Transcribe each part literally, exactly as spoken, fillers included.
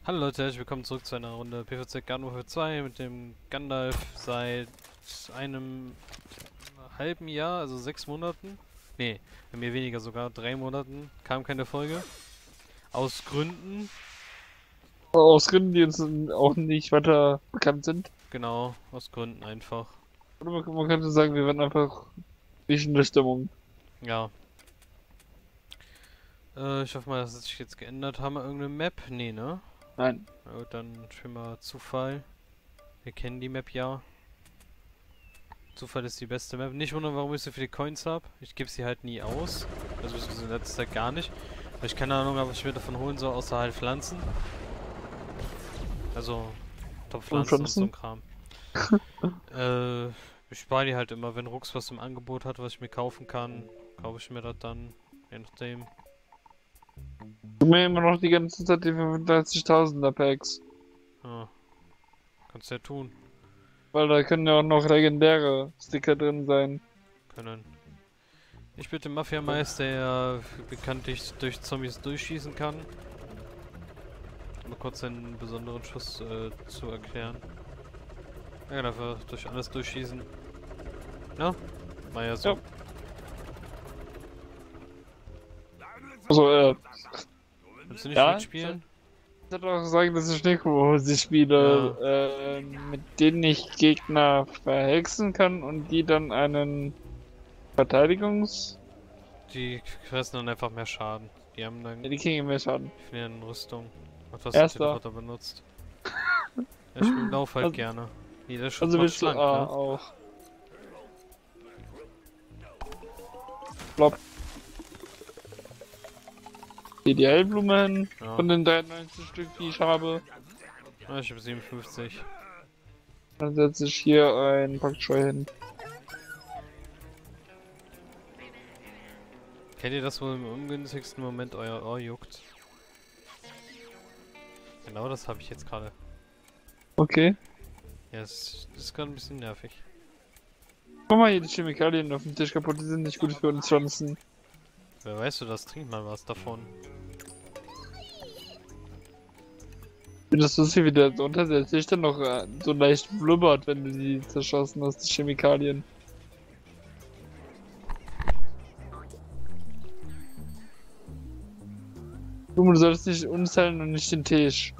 Hallo Leute, herzlich willkommen zurück zu einer Runde P V Z Garden Warfare zwei mit dem Gandalf seit einem halben Jahr, also sechs Monaten. Nee, bei mir weniger sogar, drei Monaten kam keine Folge. Aus Gründen, Aus Gründen, die uns auch nicht weiter bekannt sind. genau, aus Gründen einfach. Oder man, man könnte sagen, wir waren einfach nicht in der Stimmung. Ja. Äh, ich hoffe mal, dass es sich jetzt geändert haben. Wir irgendeine Map? Nee, ne? Nein. Na gut, dann schon mal Zufall. Wir kennen die Map ja. Zufall ist die beste Map. Nicht wundern, warum ich so viele Coins habe. Ich gebe sie halt nie aus. Also in letzter Zeit gar nicht. Weil ich keine Ahnung habe, was ich mir davon holen soll, außer halt Pflanzen. Also Und Top-Pflanzen und so ein Pflanzen? Kram. Äh, ich spare die halt immer. Wenn Rux was im Angebot hat, was ich mir kaufen kann, kaufe ich mir das dann. Je nachdem. Du mir immer noch die ganze Zeit die fünfunddreißigtausender Packs. Ja, kannst ja tun. Weil da können ja auch noch legendäre Sticker drin sein. Können. Ich bin der Mafiameister, der bekanntlich durch Zombies durchschießen kann. Mal kurz einen besonderen Schuss äh, zu erklären. Er kann einfach durch alles durchschießen. Ja, war ja so. Ja. Also, äh, Willst du nicht ja, ich mitspielen? würde auch sagen, dass ich Necrohose Ja, spiele, äh, mit denen ich Gegner verhexen kann und die dann einen Verteidigungs... die fressen dann einfach mehr Schaden. Die haben Ja, dann die kriegen mehr Schaden. viel Rüstung. Und was der Erster. Teleporter benutzt. Ja, ich lauf halt Also, gerne. Jeder Schuss also macht willst du schlank, A ne? auch. Flop. Die Idealblume hin. Ja. Von den dreiundneunzig Stück, die ich habe. Ah, ich habe siebenundfünfzig. Dann setze ich hier ein Packscheu hin. Kennt ihr das, wo im ungünstigsten Moment euer Ohr juckt? Genau das habe ich jetzt gerade. Okay. Ja, es ist gerade ein bisschen nervig. Guck mal hier die Chemikalien auf dem Tisch kaputt. Die sind nicht gut für uns Pflanzen. Wer weißt du das? Trink mal was davon. Wenn das so viel wie der unter der Tisch dann noch äh, so leicht blubbert, wenn du die zerschossen hast, die Chemikalien. Du, du sollst nicht uns teilen und nicht den Tisch.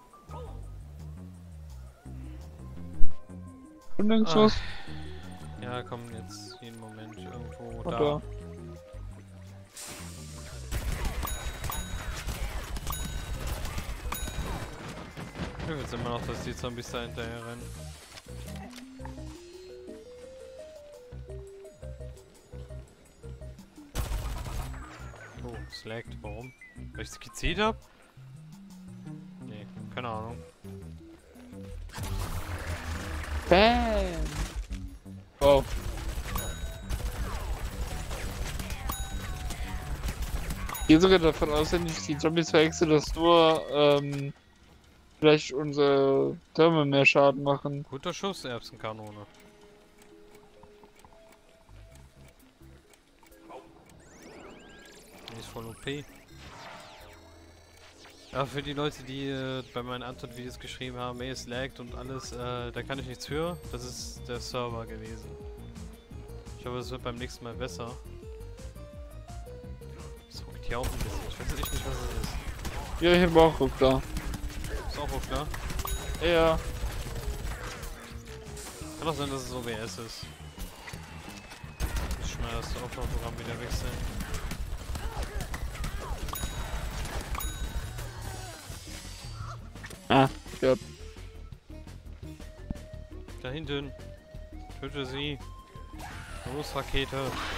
Und Ah, irgendwas? ja, komm jetzt jeden Moment irgendwo da. Oder? Ich will jetzt immer noch, dass die Zombies da hinterher rennen. Oh, es laggt. Warum? Weil ich es gezielt hab? Nee, keine Ahnung. Bam! Wow. Ich gehe sogar davon aus, wenn ich die Zombies verhexe, dass nur ähm, vielleicht unsere Türme mehr Schaden machen. Guter Schuss, Erbsenkanone. Die ist voll O P. Ja, für die Leute, die äh, bei meinen Antwort-Videos geschrieben haben, ey, es laggt und alles, äh, da kann ich nichts für. Das ist der Server gewesen. Ich hoffe, es wird beim nächsten Mal besser. Das ruckt hier auch ein bisschen. Ich weiß echt nicht, was es ist. Ja, ich habe auch Ruck da. Ist auch hoch, klar. Ja. Kann auch sein, dass es O B S ist. Ich schneide das Aufnahmeprogramm wieder wechseln. Ah, ja. Da hinten. Töte sie. Los, Rakete.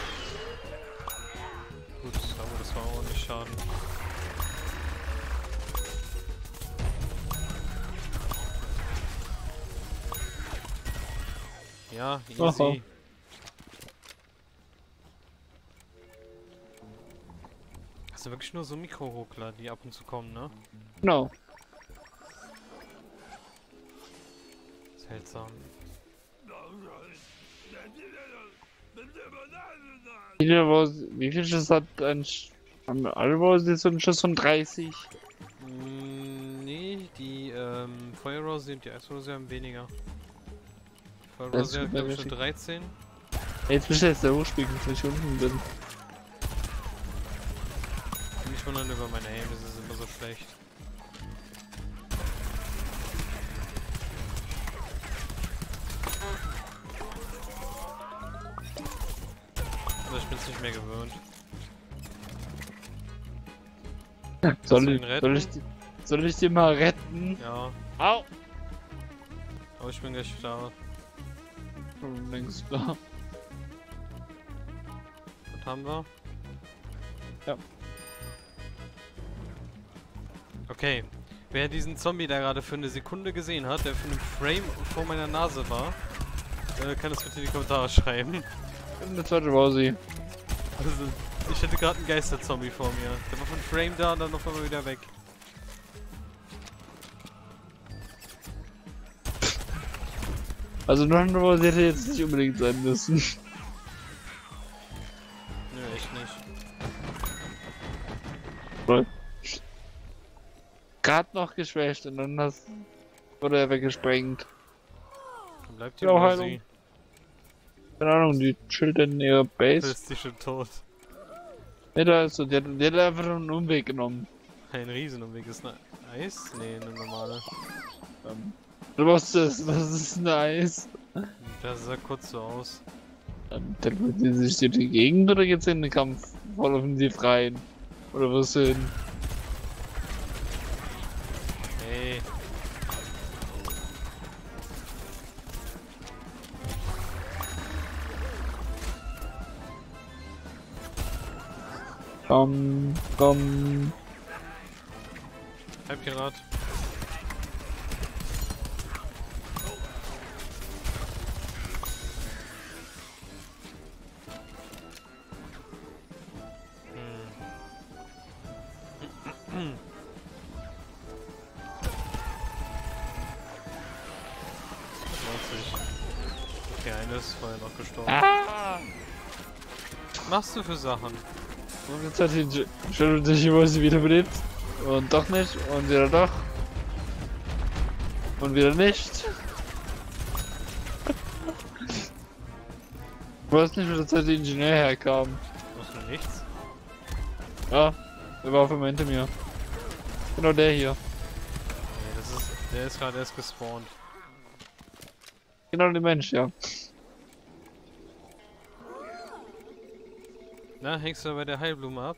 Gut, aber das war auch nicht Schaden. Ja, easy. Aha. Hast du wirklich nur so Mikroruckler, die ab und zu kommen, ne? Genau. Seltsam. Wie viel, Wars- wie viel Schuss hat ein Sch Haben alle Wars jetzt so einen Schuss von dreißig? Mm, Nee, die ähm, Feuerrose und die Eisrose haben weniger. Die Das Feuerrose ist hat glaube ich super schon dreizehn. Ey, jetzt bist du jetzt der Hochspiegel, wenn ich unten bin. Nicht wundern über meine Aim, das ist immer so schlecht. Also ich bin's nicht mehr gewöhnt. Soll du ich, ihn retten? soll, ich, di- soll ich dir mal retten? Ja, Au! aber ich bin gleich da. Schon längst da. Was haben wir? Ja. Okay. Wer diesen Zombie da gerade für eine Sekunde gesehen hat, der für einen Frame vor meiner Nase war, äh, kann das bitte in die Kommentare schreiben. Eine zweite Pause. Also, ich hätte gerade einen Geisterzombie vor mir. Der war von Frame da und dann noch einmal wieder weg. Also noch eine Pause hätte jetzt nicht unbedingt sein müssen. Nö, echt nicht. Voll. Gerade noch geschwächt und dann hast, wurde er weggesprengt. Dann bleibt Ja, hier Heilung. Rosi. Keine Ahnung, die chillt in ihrer Das Base. ist die schon tot. Ne, da ist so, der, der hat einfach einen Umweg genommen. Ein Riesenumweg. Ist eine Eis? Nee, eine normale. Ähm, du machst das, was ist ein Eis? Das sah kurz so aus. Ähm, teleportiert sich durch die Gegend oder geht's in den Kampf voll offensiv rein? Oder was hin? Hey. Komm, komm. Halbpirat. Hm. zwanzig. Okay, eine ist vorher noch gestorben. Ah! Was machst du für Sachen? Und jetzt hat die schon sich immer sie wiederbelebt. Und doch nicht. Und wieder doch. Und wieder nicht. Ich weiß nicht, wo der zweite Ingenieur herkam. Machst du nichts? Ja, der war auf einmal hinter mir. Genau der hier. Nee, das ist. Der ist gerade erst gespawnt. Genau der Mensch, ja. Na, hängst du bei der Heilblume ab?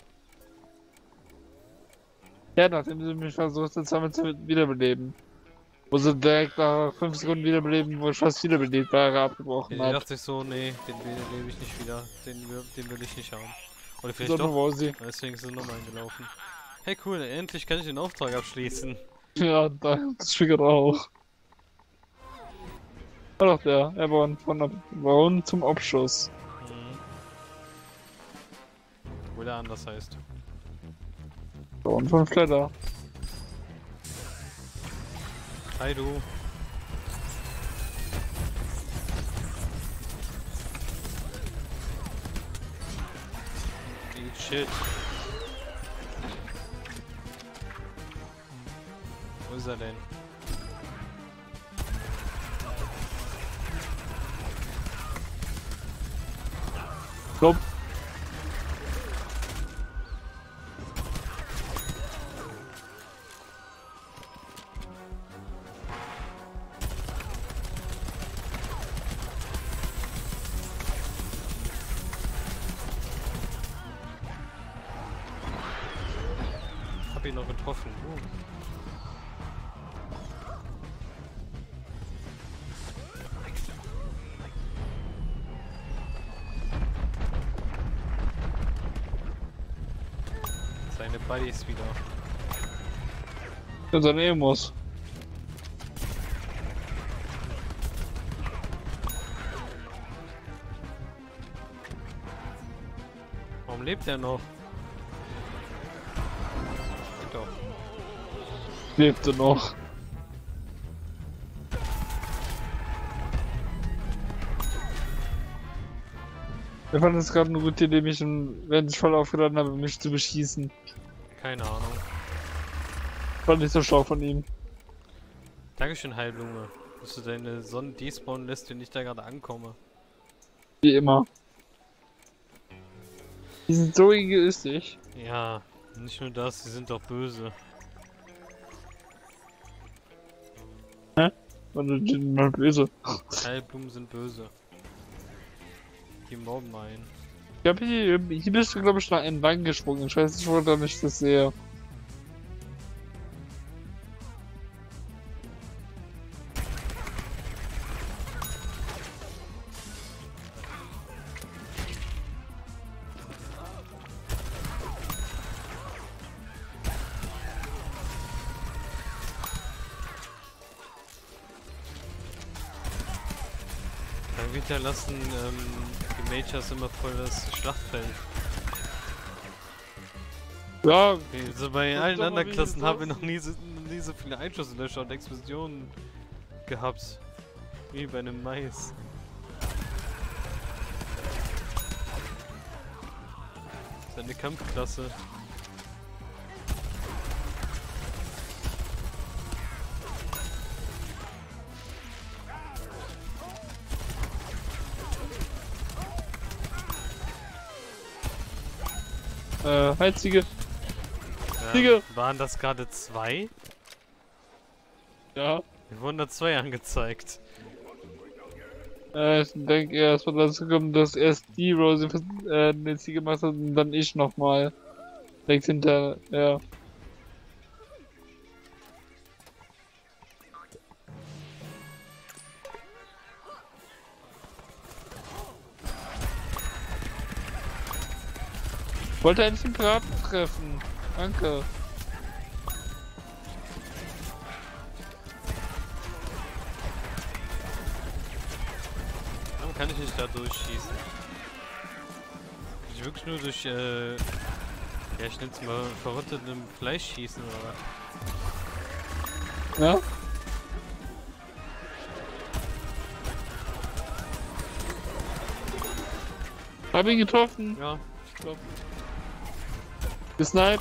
Ja, nachdem sie mich versucht hat, damit zu wiederbeleben. Wo sie direkt nach fünf Sekunden wiederbeleben, wo ich fast wiederbelebt war, abgebrochen Der hat. dachte sich so, nee, den lebe ich nicht wieder. Den, will- den will ich nicht haben. Oder vielleicht So, doch. wo sie. Deswegen ist er nochmal eingelaufen. Hey cool, endlich kann ich den Auftrag abschließen. Ja, da, das triggert auch. War doch der, er war von der Bauen zum Abschuss. Mhm. Wo der anders heißt. Bauen von Flatter. Hi du. Eat shit. Wo ist er denn? Stopp. Hab ihn noch getroffen. Uh. Seine Buddies wieder. Der sein Emos. Warum lebt er noch? Geht doch. Lebte noch. Ich fand es gerade eine gute Idee, mich, wenn ich voll aufgeladen habe, mich zu beschießen. Keine Ahnung. War nicht so schlau von ihm. Dankeschön, Heilblume. Dass du deine Sonne despawnen lässt, wenn ich da gerade ankomme. Wie immer. Die sind so egoistisch. Ja, nicht nur das, sie sind doch böse. Hä? Und die sind mal böse. Heilblumen sind böse. Die mobben einen. Ich hab hier, hier bist du, glaube ich, nach entlang gesprungen. Ich weiß nicht, wo da nicht das sehe. Dann hinterlassen ähm, die Majors immer voll das Schlachtfeld. Ja, Also bei Guck allen doch mal, anderen wie Klassen das haben wir noch nie so, nie so viele Einschusslöscher und Explosionen gehabt. Wie bei einem Mais. Das ist eine Kampfklasse. äh, Heizige. Ja, Digga. waren das gerade zwei? Ja. Mir wurden da zwei angezeigt. Äh, ich denke eher, es wird dazu kommen, dass erst die Rose äh, den Sieg gemacht hat und dann ich nochmal. Direkt hinter, ja. Ich wollte eigentlich den Piraten treffen. Danke. Warum kann ich nicht da durchschießen? Kann ich wirklich nur durch, äh... ja, ich nenn's mal verrottetem Fleisch schießen, oder was? Ja? Hab ihn getroffen. Ja. Ich glaub. Gesniped.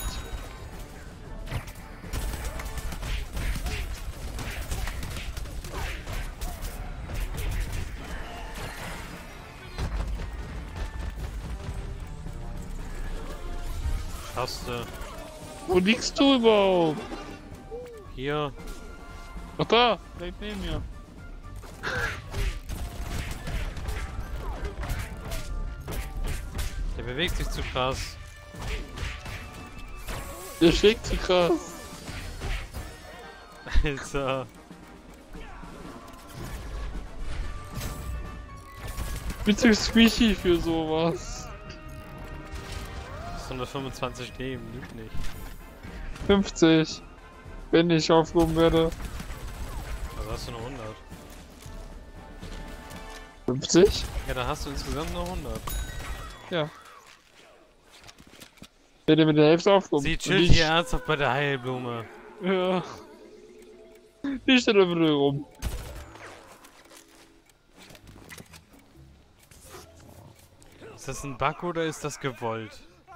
Hast du. Wo liegst du überhaupt? Hier. Ach da, direkt neben mir. Der bewegt sich zu krass. Der schlägt zu krass. Alter. Bin zu squishy für sowas. hundertfünfundzwanzig Leben, lügt nicht. fünfzig. Wenn ich aufgehoben werde. Also hast du noch hundert. fünfzig? Ja, da hast du insgesamt noch hundert. Ja. Werde mit der Hälfte aufgehoben. Sie Und chillt die hier ernsthaft bei der Heilblume. Ja. Die steht einfach nur rum. Ist das ein Bug oder ist das gewollt?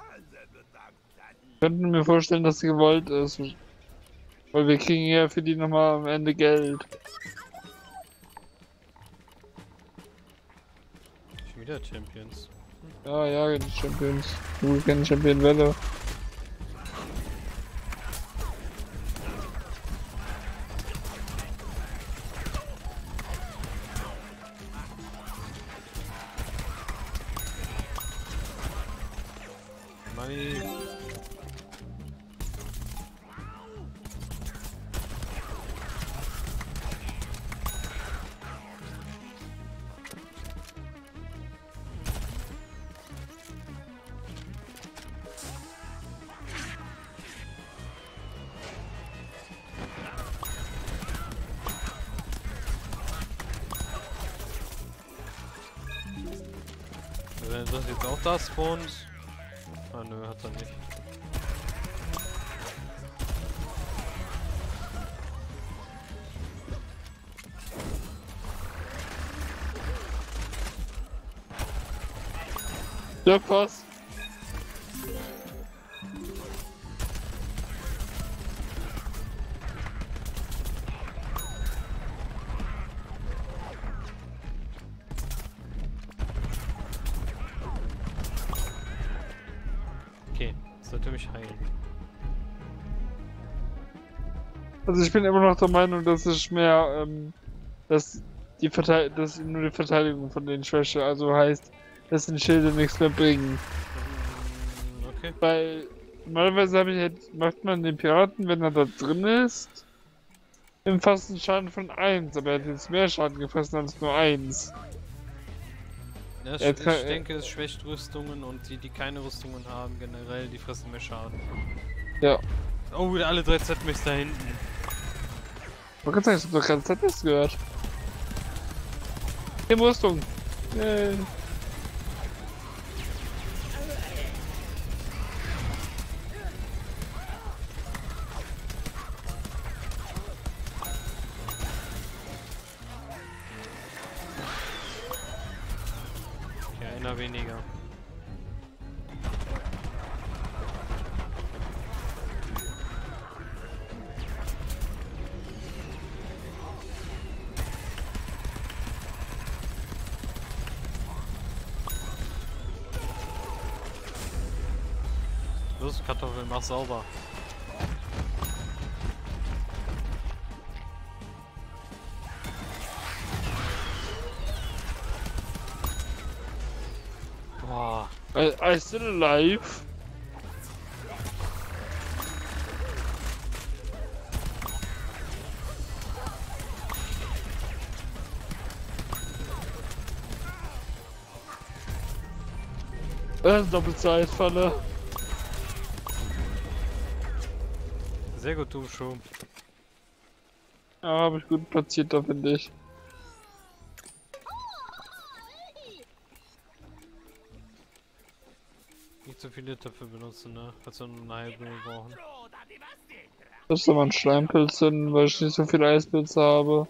Ich könnte mir vorstellen, dass sie gewollt ist. Weil wir kriegen ja für die nochmal am Ende Geld. Schon wieder Champions. Ja, ja, die Champions. Du kennst Champion Welle. Money. Wenn das jetzt auch da spawnt. Ah nö, hat er nicht. Ja, passt. Sollte mich heilen. Also ich bin immer noch der Meinung, dass ich mehr, ähm, dass die Verteid dass nur die Verteidigung von den Schwäche, also heißt, dass die Schilde nichts mehr bringen. Mm, okay. Weil normalerweise habe ich halt, macht man den Piraten, wenn er da drin ist, im fast einen Schaden von eins, aber er hat jetzt mehr Schaden gefressen als nur eins. Ja, ich, Jetzt kann- ich denke, es schwächt Rüstungen und die, die keine Rüstungen haben, generell, die fressen mehr Schaden. Ja. Oh, wieder alle drei Z-Mechs da hinten. Man kann sagen, ich hab doch gerade Z-Mechs gehört. In Rüstung. Yay. Ja, einer weniger. Los, Kartoffel, mach sauber. Boah. I, I still alive. Das ist Doppelzeitfalle. Sehr gut, du schon. Ja, habe ich gut platziert, da finde ich. Nicht so viele Töpfe benutzen, ne? Kannst du nur eine halbe brauchen. Das ist aber ein Schleimpilz hin, weil ich nicht so viele Eispilze habe.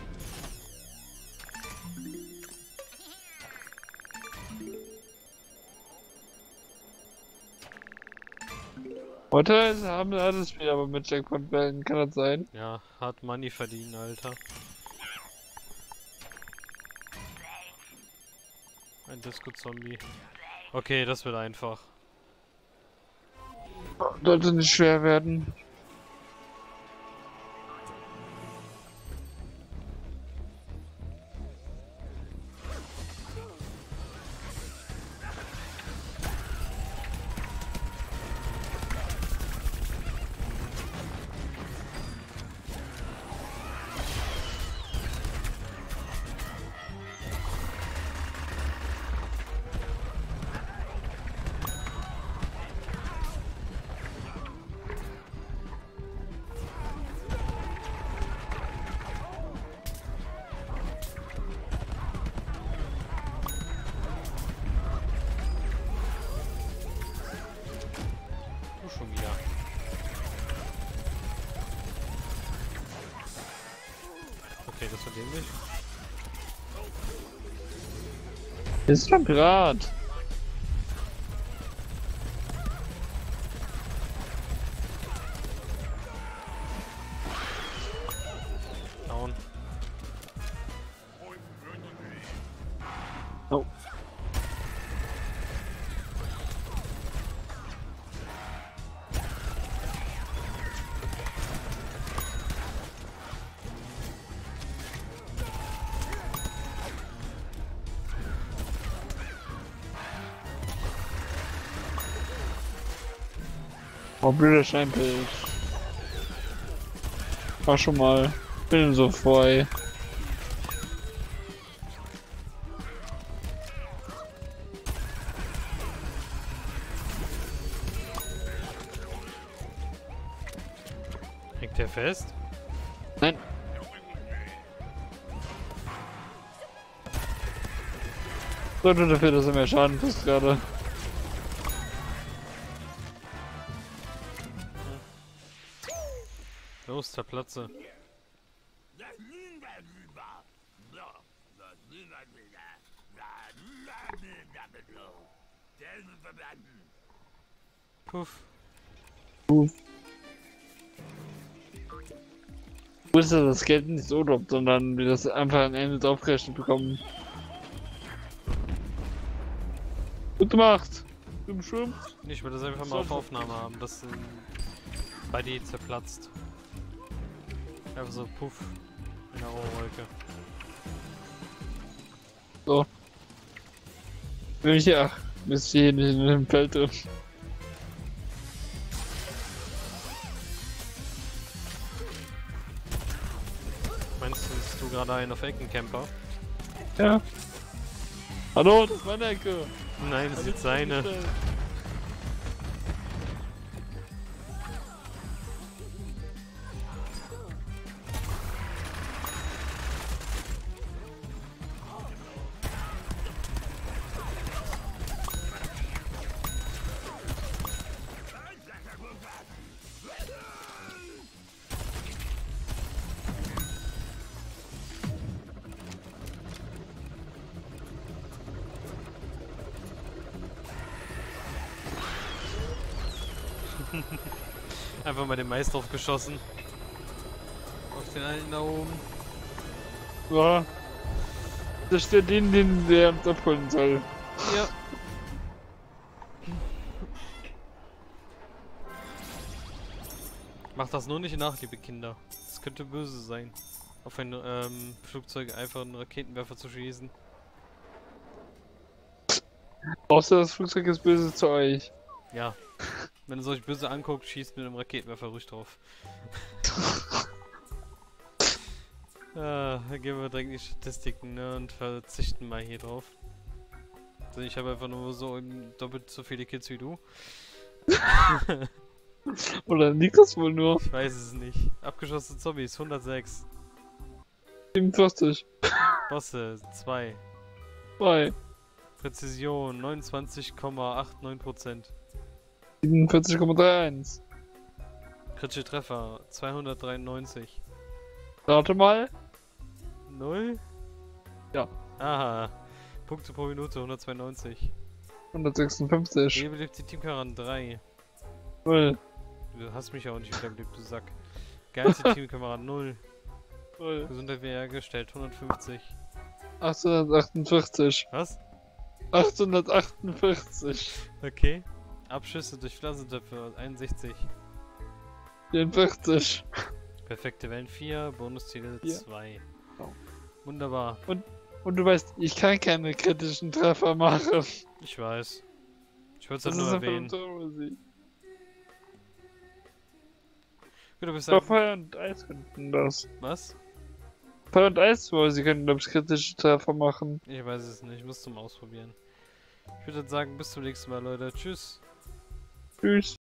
Heute haben wir alles Spiel aber mit Jackpot-Wellen, kann das sein? Ja, hart Money verdienen, Alter. Ein Disco-Zombie. Okay, das wird einfach. Sollte nicht schwer werden. Du schon wieder. Okay, das war dämlich. Ist ein Pirat. Down. Oh. Oh, blöder Scheinbild. War schon mal. Bin so frei. Hängt der fest? Nein. Sorry dafür, dass er mehr Schaden tust gerade. Los, der Platze. Puff. Puff. Du musst ja das Geld nicht so droppt, sondern wir das einfach am Ende draufgerechnet bekommen. Gut gemacht. Im Schirm? Ich will das einfach mal auf Aufnahme haben, dass ähm, bei dir zerplatzt. Einfach so puff in der Ohrwolke. So. Bin ich ja. Bist hier nicht in dem Feld drin. Meinst du, bist du gerade ein auf Eckencamper? Ja. Hallo, das ist meine Ecke. Nein, das ist jetzt seine. Einfach mal den Mais drauf geschossen. Auf den einen da oben. Ja. Das ist der den, den der uns abholen soll. Ja. Macht das nur nicht nach, liebe Kinder. Das könnte böse sein. Auf ein ähm, Flugzeug einfach einen Raketenwerfer zu schießen. Außer das Flugzeug ist böse zu euch. Ja. Wenn ihr euch böse anguckt, schießt mit einem Raketenwerfer ruhig drauf. Ja, dann gehen wir direkt in die Statistiken, ne, und verzichten mal hier drauf. Also ich habe einfach nur so doppelt so viele Kills wie du. Oder liegt das wohl nur? Ich weiß es nicht. Abgeschossene Zombies, hundertsechs. siebenundvierzig. Bosse, zwei. zwei. Präzision, neunundzwanzig Komma neunundachtzig Prozent. siebenundvierzig Komma einunddreißig. Kritische Treffer, zweihundertdreiundneunzig. Rate mal. null? Ja. Aha. Punkte pro Minute, hundertzweiundneunzig. hundertsechsundfünfzig. Wie belebt die Teamkameraden? drei. null. Du hast mich ja auch nicht wiederbelebt, du Sack. Geilste Teamkameraden? null. null. Gesundheit wiederhergestellt, hundertfünfzig. achthundertachtundvierzig. Was? achthundertachtundvierzig. Okay. Abschüsse durch Pflanzentöpfe, einundsechzig. vierundvierzig. Perfekte Wellen vier, Bonusziele Ja. zwei. Oh. Wunderbar. Und du weißt, ich kann keine kritischen Treffer machen. Ich weiß. Ich wollte es Das halt nur ist einfach erwähnen. unsere Musik. Gut, du bist Aber ein... Feuer und Eis könnten das. Was? Feuer und Eis, wo sie können, glaube ich, kritische Treffer machen. Ich weiß es nicht, ich muss zum Ausprobieren. Ich würde dann sagen, bis zum nächsten Mal, Leute. Tschüss. Tschüss.